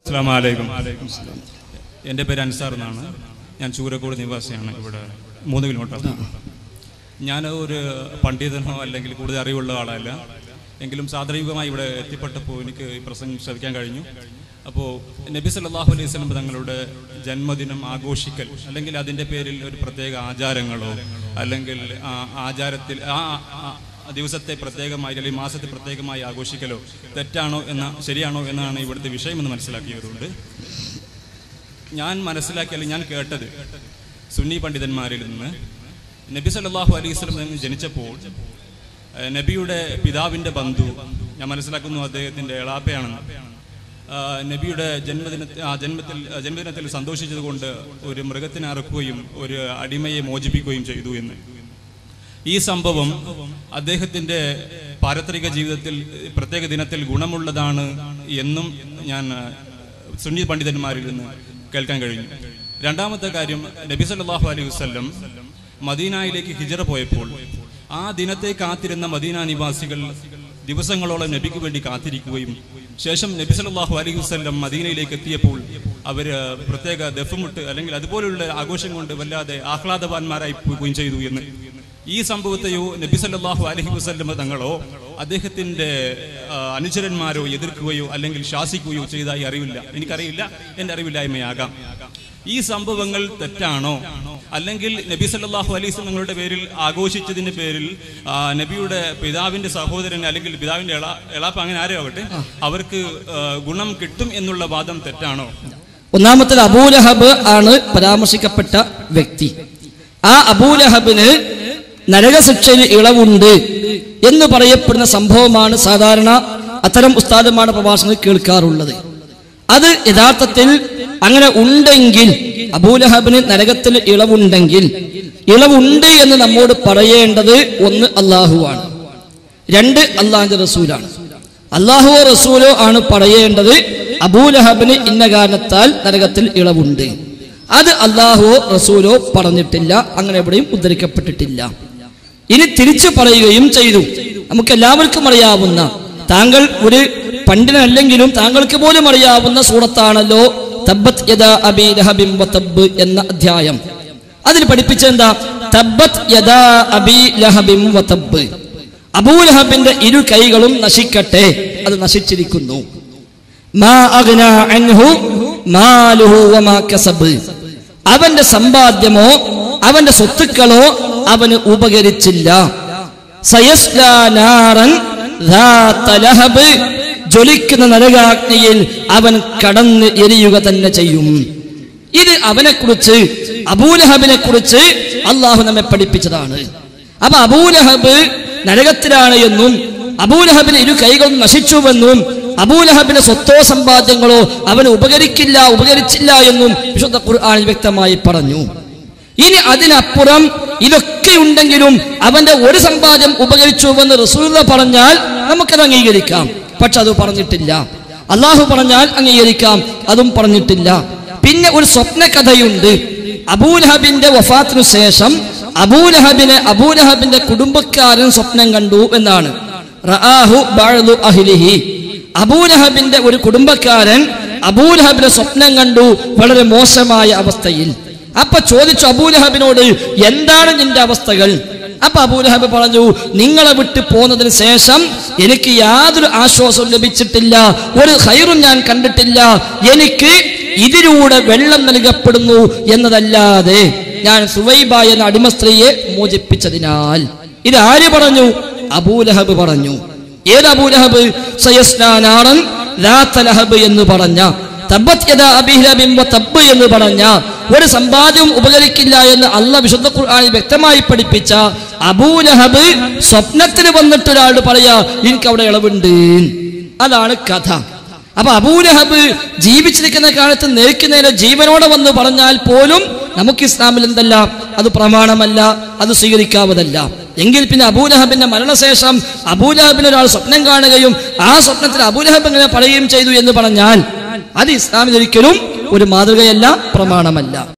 അസ്സലാമു അലൈക്കും. എൻ്റെ പേര് അൻസാർ എന്നാണ്. ഞാൻ ചൂരക്കോട് നിവാസിയാണ്. ഇവിടെ 3 കിലോമീറ്റർ. ഞാൻ ഒരു പണ്ഡിതനോ അല്ലെങ്കിൽ കൂടുതൽ അറിവുള്ള ആളല്ല. എങ്കിലും സാദരീകമായി ഇവിടെ എത്തിപ്പെട്ടപ്പോൾ എനിക്ക് ഈ പ്രസംഗം ശ്രവിക്കാൻ കഴിഞ്ഞു. അപ്പോൾ നബി സല്ലല്ലാഹു അലൈഹി വസല്ലം തങ്ങളുടെ ജന്മദിനം ആഘോഷിക്കൽ അല്ലെങ്കിൽ അതിൻ്റെ പേരിൽ ഒരു പ്രത്യേക ആചാരങ്ങളോ അല്ലെങ്കിൽ ആചാരത്തിൽ ദിവസത്തെ പ്രത്യേകമായി അല്ലെങ്കിൽ മാസത്തെ പ്രത്യേകമായി ആഘോഷിക്കലോ തെറ്റാണോ ശരിയാണോ എന്നാണ് ഇവിടുത്തെ വിഷയമെന്ന് മനസ്സിലാക്കിയവരുണ്ട്. ഞാൻ മനസ്സിലാക്കിയാൽ ഞാൻ കേട്ടത് സുന്നി പണ്ഡിതന്മാരിൽ നിന്ന് നബി സല്ലല്ലാഹു അലൈഹി വസല്ലം ജനിച്ചപ്പോൾ നബിയുടെ പിതാവിൻ്റെ ഞാൻ മനസ്സിലാക്കുന്നു അദ്ദേഹത്തിൻ്റെ എളാപ്പയാണെന്ന്. നബിയുടെ ജന്മദിനത്തിൽ സന്തോഷിച്ചതുകൊണ്ട് ഒരു മൃഗത്തിനെ അറുക്കുകയും ഒരു അടിമയെ മോചിപ്പിക്കുകയും ചെയ്തു എന്ന്. ഈ സംഭവം അദ്ദേഹത്തിൻ്റെ പാരത്രിക ജീവിതത്തിൽ പ്രത്യേക ദിനത്തിൽ ഗുണമുള്ളതാണ് എന്നും ഞാൻ സുന്നി പണ്ഡിതന്മാരിൽ നിന്ന് കേൾക്കാൻ കഴിഞ്ഞു. രണ്ടാമത്തെ കാര്യം, നബി സല്ലല്ലാഹു അലൈഹി വസല്ലം മദീനയിലേക്ക് ഹിജ്റ പോയപ്പോൾ ആ ദിനത്തെ കാത്തിരുന്ന മദീന നിവാസികൾ ദിവസങ്ങളോളം നബിക്ക് വേണ്ടി കാത്തിരിക്കുകയും ശേഷം നബി സല്ലല്ലാഹു അലൈഹി വസല്ലം മദീനയിലേക്ക് എത്തിയപ്പോൾ അവർ പ്രത്യേക ദഫ്മുട്ട് അല്ലെങ്കിൽ അതുപോലുള്ള ആഘോഷം കൊണ്ട് വല്ലാതെ ആഹ്ലാദവാന്മാരായി പോവുകയും ചെയ്തു എന്ന്. ഈ സംഭവത്തെയോ നബി സല്ലല്ലാഹു അലൈഹി വസല്ലം തങ്ങളോ അദ്ദേഹത്തിൻ്റെ അനുചരന്മാരോ എതിർക്കുകയോ അല്ലെങ്കിൽ ശാസിക്കുകയോ ചെയ്തതായി അറിവില്ല. എനിക്കറിയില്ല, എൻ്റെ അറിവില്ലായ്മയാകാം. ഈ സംഭവങ്ങൾ തെറ്റാണോ അല്ലെങ്കിൽ നബി സല്ലല്ലാഹു അലൈഹി വസല്ലം തങ്ങളുടെ പേരിൽ ആഘോഷിച്ചതിൻ്റെ പേരിൽ നബിയുടെ പിതാവിൻ്റെ സഹോദരൻ അല്ലെങ്കിൽ പിതാവിൻ്റെ എളാപ്പ അങ്ങനെ ആരോ ആകട്ടെ അവർക്ക് ഗുണം കിട്ടും എന്നുള്ള വാദം തെറ്റാണോ? ഒന്നാമത്തെ അബൂലഹബ് ആണ് പരാമർശിക്കപ്പെട്ട വ്യക്തി. ആ അബൂലഹബിന് നരകശിക്ഷയിൽ ഇളവുണ്ട് എന്ന് പറയപ്പെടുന്ന സംഭവമാണ് സാധാരണ അത്തരം ഉസ്താദുമാരുടെ പ്രഭാഷണത്തിൽ കേൾക്കാറുള്ളത്. അത് യഥാർത്ഥത്തിൽ അങ്ങനെ ഉണ്ടെങ്കിൽ, അബൂലഹബിന് നരകത്തിൽ ഇളവുണ്ട് എന്ന് നമ്മോട് പറയേണ്ടത് ഒന്ന് അള്ളാഹുവാണ്, 2 അള്ളാഹുവിന്റെ റസൂലാണ്. അള്ളാഹുവോ റസൂലോ ആണ് പറയേണ്ടത് അബൂലഹബിന് ഇന്ന കാരണത്താൽ നരകത്തിൽ ഇളവുണ്ട്. അത് അള്ളാഹുവോ റസൂലോ പറഞ്ഞിട്ടില്ല, അങ്ങനെ എവിടെയും ഉദ്ധരിക്കപ്പെട്ടിട്ടില്ല. ഇനി തിരിച്ചു പറയുകയും ചെയ്തു. നമുക്ക് എല്ലാവർക്കും അറിയാവുന്ന, താങ്കൾ ഒരു പണ്ഡിതനല്ലെങ്കിലും താങ്കൾക്ക് പോലും അറിയാവുന്ന സൂറത്താണല്ലോ തബ്ബത് യദാ അബീ ലഹബിൻ വതബ്ബ് എന്ന അധ്യായം. അതിൽ പഠിപ്പിച്ചെന്താ? തബ്ബത് യദാ അബീ ലഹബിൻ വതബ്ബ്, അബൂലഹബിന്റെ 2 കൈകളും നശിക്കട്ടെ, അത് നശിച്ചിരിക്കുന്നു. മാ അഗ്നാ അൻഹു മാലുഹു വമാ കസബ്, അവന്റെ സമ്പാദ്യമോ അവന്റെ സ്വത്തുക്കളോ അവന് ഉപകരിച്ചില്ല. സയസ്ലാ നാറൻ ദാത ലഹബ്, ജ്വലിക്കുന്ന നരകാഗ്നിയിൽ അവൻ കടന്ന് എരിയുക തന്നെ ചെയ്യും. ഇത് അവനെക്കുറിച്ച്, അബൂലഹബിനെ കുറിച്ച് അള്ളാഹു നമ്മെ പഠിപ്പിച്ചതാണ്. അപ്പൊ അബൂലഹബ് നരകത്തിലാണ് എന്നും അബൂലഹബിന് 2 കൈകളും നശിച്ചുവെന്നും അബൂലഹബിന്റെ സ്വത്തോ സമ്പാദ്യങ്ങളോ അവന് ഉപകരിച്ചില്ല എന്നും വിശുദ്ധ ഖുർആനിൽ വ്യക്തമായി പറഞ്ഞു. ഇനി അതിനപ്പുറം ഇതൊക്കെ ഉണ്ടെങ്കിലും അവന്റെ ഒരു സമ്പാദ്യം ഉപകരിച്ചുവെന്ന് റസൂലുള്ളാഹി പറഞ്ഞാൽ നമുക്കത് അംഗീകരിക്കാം. പക്ഷെ അത് പറഞ്ഞിട്ടില്ല. അള്ളാഹു പറഞ്ഞാൽ അംഗീകരിക്കാം, അതും പറഞ്ഞിട്ടില്ല. പിന്നെ ഒരു സ്വപ്ന കഥയുണ്ട്. അബൂലഹബിന്റെ വഫാത്തിനു ശേഷം അബൂലഹബിന്റെ കുടുംബക്കാരൻ സ്വപ്നം കണ്ടു എന്നാണ്. റആഹു ബഅദു അഹ്ലിഹി, അബൂലഹബിന്റെ ഒരു കുടുംബക്കാരൻ അബൂലഹബിന്റെ സ്വപ്നം കണ്ടു വളരെ മോശമായ അവസ്ഥയിൽ. അപ്പൊ ചോദിച്ചു അബൂലഹബിനോട്, എന്താണ് നിന്റെ അവസ്ഥകൾ? അപ്പൊ അബൂലഹബ് പറഞ്ഞു, നിങ്ങളെ വിട്ട് പോന്നതിന് ശേഷം എനിക്ക് യാതൊരു ആശ്വാസവും ലഭിച്ചിട്ടില്ല, ഒരു ഖൈറും ഞാൻ കണ്ടിട്ടില്ല. എനിക്ക് ഇതിലൂടെ വെള്ളം നൽകപ്പെടുന്നു എന്നതല്ലാതെ ഞാൻ സുവൈബ എന്ന അടിമ സ്ത്രീയെ മോചിപ്പിച്ചതിനാൽ. ഇത് ആര് പറഞ്ഞു? അബൂലഹബ് പറഞ്ഞു. ഏത് അബൂലഹബ്? സയസ്ലാ നാറൻ ദാത ലഹബ് എന്ന് പറഞ്ഞ, തബ്ബത് യദാ അബീ ലഹബിൻ വതബ്ബ് എന്ന് പറഞ്ഞ, ഒരു സമ്പാദ്യവും ഉപകരിക്കില്ല എന്ന് അല്ലാഹു വിശുദ്ധ ഖുർആനിൽ വ്യക്തമായി പഠിപ്പിച്ച അബൂലഹബ് സ്വപ്നത്തിൽ വന്നിട്ട് ഒരാൾ പറയാ എനിക്ക് അവിടെ ഇളവുണ്ട്. അതാണ് കഥ. അപ്പൊ അബൂലഹബ് ജീവിച്ചിരിക്കുന്ന കാലത്ത് നേർക്കുന്നതിന് ജീവനോടെ വന്ന് പറഞ്ഞാൽ പോലും നമുക്ക് ഇസ്ലാമിൽ എന്തല്ല, അത് പ്രമാണമല്ല, അത് സ്വീകരിക്കാവതല്ല. എങ്കിൽ പിന്നെ അബൂലഹബിന്റെ മരണശേഷം അബൂലഹബിന് ഒരാൾ സ്വപ്നം കാണുകയും ആ സ്വപ്നത്തിൽ അബൂലഹബ് ഇങ്ങനെ പറയുകയും ചെയ്തു എന്ന് പറഞ്ഞാൽ അത് ഇസ്ലാമിൽ ഒരിക്കലും ഒരു മാതൃകയല്ല, പ്രമാണമല്ല.